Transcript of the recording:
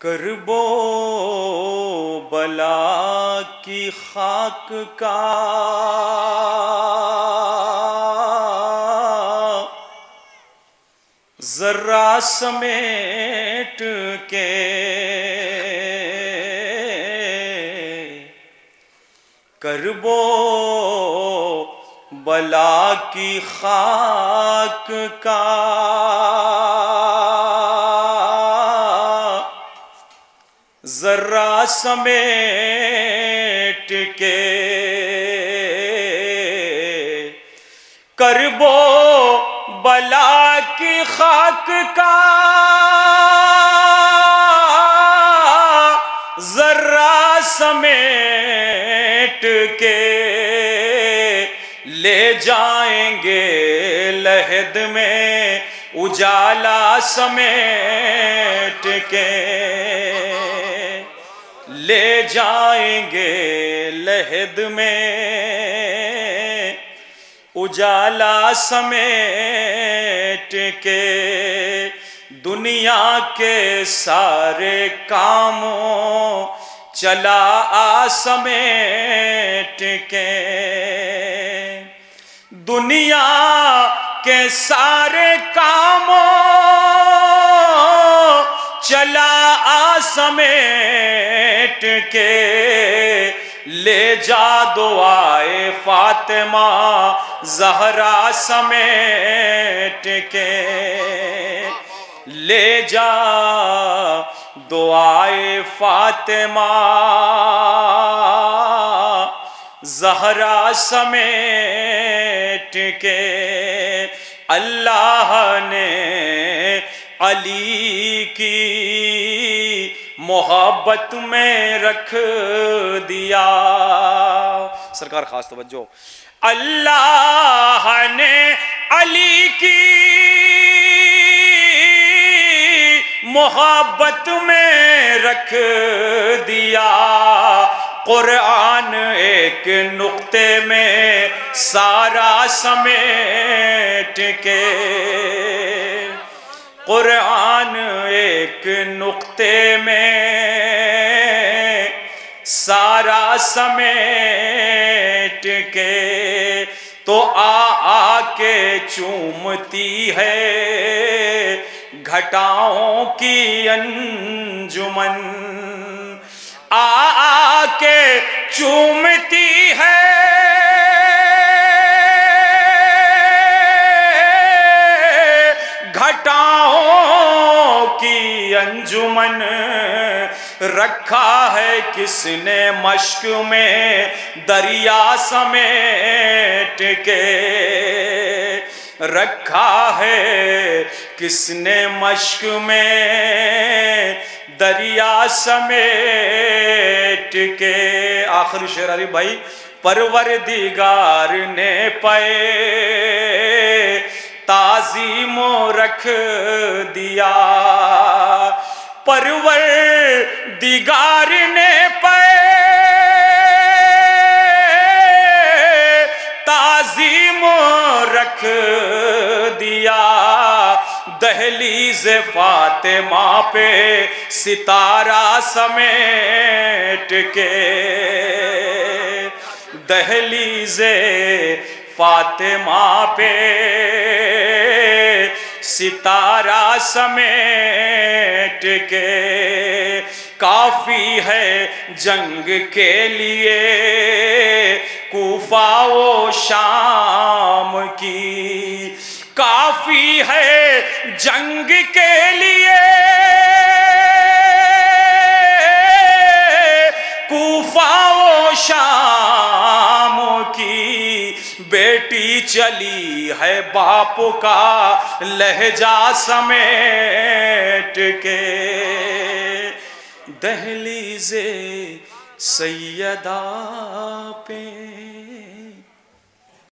करबो बला की खाक का जर्रा समेट के करबो बला की खाक का जर्रा समेट के करबो बला की खाक का जर्रा समेट के ले जाएंगे लहद में उजाला समेट के ले जाएंगे लहद में उजाला समेट के दुनिया के सारे कामों चला आ समेट के दुनिया के सारे कामों चला आ समेट के ले जा दुआए फातिमा ज़हरा समेट के ले जा दुआए फातिमा ज़हरा समेट के अल्लाह ने अली की मोहब्बत में रख दिया। सरकार खास तवज्जो। अल्लाह ने अली की मोहब्बत में रख दिया। कुरान एक नुक्ते में सारा समेट के कुरान एक नुक्ते में सारा समेट के तो आ के चूमती है घटाओं की अंजुमन आ के चूमती है घटाओं की अंजुमन रखा है किसने मश्क में दरिया समेट के रखा है किसने मश्क में दरिया समेट के। आखिरी शेर अली भाई परवरदिगार ने पे ताज़ीम रख दिया। परवरदिगार ने पे ताज़ीम रख दिया। दहलीज़ फातिमा पे सितारा समेट के दहलीज़ फातिमा पे सितारा समेट के काफी है जंग के लिए कूफा वो शाम की काफी है जंग के लिए कूफा वो शाम की बेटी चली है बाप का लहजा समेट के दहलीज़े सैयदा पे